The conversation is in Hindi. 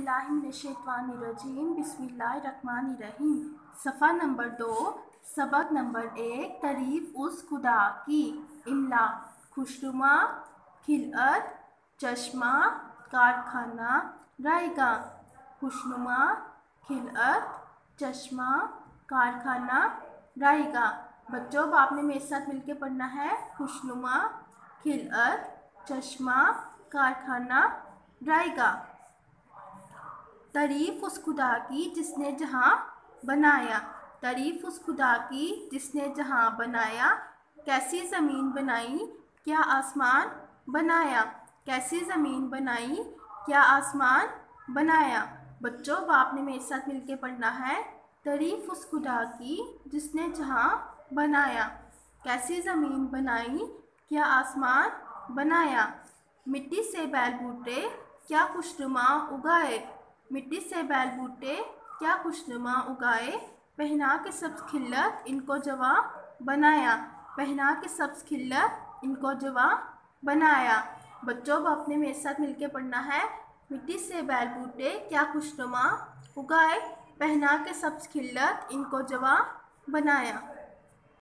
औज़ुबिल्लाहिमिनश्शैतानिर्रजीम बिस्मिल्लाहिर्रहमानिर्रहीम। सफ़ा नंबर 2, सबक नंबर 1, तारीफ़ उस खुदा की। इमला: खुशनुमा, खिलअत, चश्मा, कारखाना, रायगा। खुशनुमा, खिलअत, चश्मा, कारखाना, रायगा। बच्चों, अब आपने मेरे साथ मिलकर पढ़ना है। खुशनुमा, खिलअत, चश्मा, कारखाना, रायगा। तारीफ़ उस खुदा की जिसने जहाँ बनाया। तारीफ़ उस खुदा की जिसने जहाँ बनाया। कैसी ज़मीन बनाई, क्या आसमान बनाया। कैसी ज़मीन बनाई, क्या आसमान बनाया। बच्चों, अब आपने मेरे साथ मिलकर पढ़ना है। तारीफ़ उस खुदा की जिसने जहाँ बनाया। कैसी ज़मीन बनाई, क्या आसमान बनाया। मिट्टी से बैल बूटे क्या खुशनुमा उगाए। मिट्टी से बैल बूटे क्या खुशनुमा उगाए। पहना के सब्ज़ खिल्लत इनको जवां बनाया। पहना के सब्ज़ खिल्लत इनको जवां बनाया। बच्चों, अब आपने मेरे साथ मिलकर पढ़ना है। मिट्टी से बैल बूटे क्या खुशनुमा उगाए। पहना के सब्ज़ खिल्लत इनको जवां बनाया।